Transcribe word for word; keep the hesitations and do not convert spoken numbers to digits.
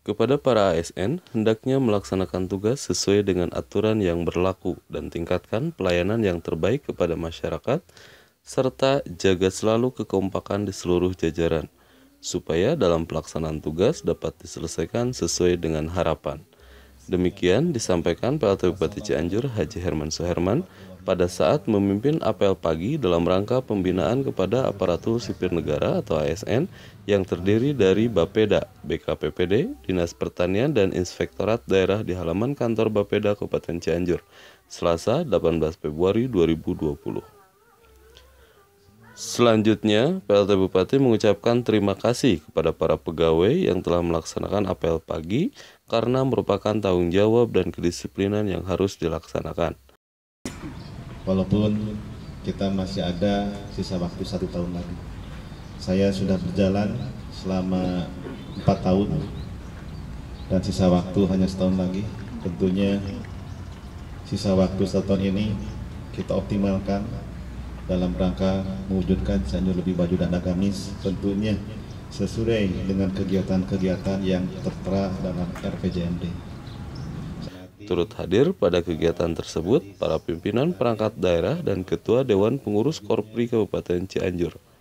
Kepada para A S N, hendaknya melaksanakan tugas sesuai dengan aturan yang berlaku dan tingkatkan pelayanan yang terbaik kepada masyarakat, serta jaga selalu kekompakan di seluruh jajaran, supaya dalam pelaksanaan tugas dapat diselesaikan sesuai dengan harapan. Demikian disampaikan P L T Bupati Cianjur Haji Herman Suherman pada saat memimpin apel pagi dalam rangka pembinaan kepada aparatur sipil negara atau A S N yang terdiri dari Bapeda, B K P P D, Dinas Pertanian, dan Inspektorat Daerah di halaman kantor Bapeda Kabupaten Cianjur, Selasa delapan belas Februari dua ribu dua puluh. Selanjutnya, P L T Bupati mengucapkan terima kasih kepada para pegawai yang telah melaksanakan apel pagi karena merupakan tanggung jawab dan kedisiplinan yang harus dilaksanakan. Walaupun kita masih ada sisa waktu satu tahun lagi. Saya sudah berjalan selama empat tahun dan sisa waktu hanya setahun lagi. Tentunya sisa waktu satu tahun ini kita optimalkan dalam rangka mewujudkan Cianjur lebih maju dan agamis, tentunya sesuai dengan kegiatan-kegiatan yang tertera dalam R P J M D. Turut hadir pada kegiatan tersebut para pimpinan perangkat daerah dan Ketua Dewan Pengurus Korpri Kabupaten Cianjur.